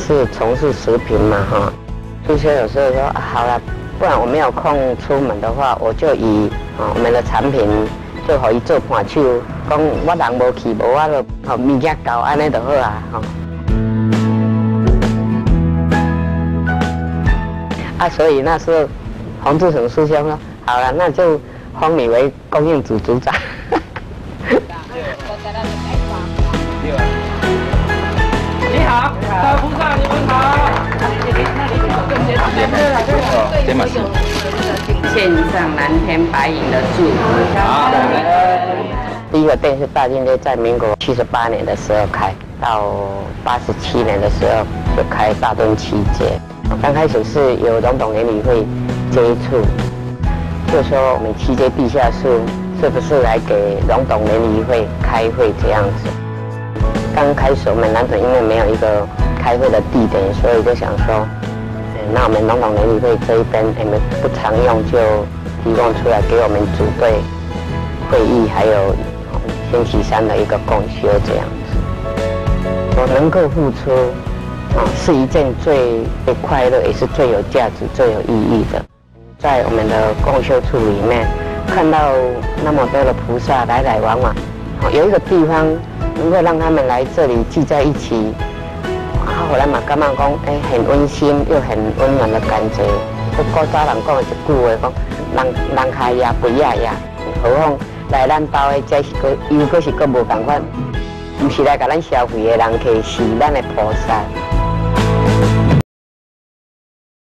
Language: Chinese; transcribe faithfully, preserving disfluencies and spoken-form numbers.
是从事食品嘛哈，所以有时候说、啊、好了，不然我没有空出门的话，我就以啊我们的产品就可以做伴手，讲我人无去，无我就吼物件够安尼就好啊吼。啊，所以那时候洪志成师兄说，好了，那就封你为供应组组长。 你好，大菩萨，你们好。这嘛是。 献上蓝天白云的祝福。 好。 第一个店是大金街，在民国七十八年的时候开，到八十七年的时候就开大墩七街。刚开始是由荣董联谊会接触，就说我们七街地下室是不是来给荣董联谊会开会这样子。刚开始我们南屯因为没有一个开会的地点，所以就想说，那我们荣董联谊会这一边我们不常用，就提供出来给我们组队会议，还有星期三的一个共修这样子。我能够付出。啊，是一件最最快乐，也是最有价值、最有意义的。在我们的共修处里面，看到那么多的菩萨来来往往，有一个地方能够让他们来这里聚在一起，啊，后来嘛感觉讲，哎，很温馨又很温暖的感觉。古早人讲的一句话，讲人人下野肥野野，何况来咱兜的这是个又个是个无共款，不是来甲咱消费的人，客是咱的菩萨。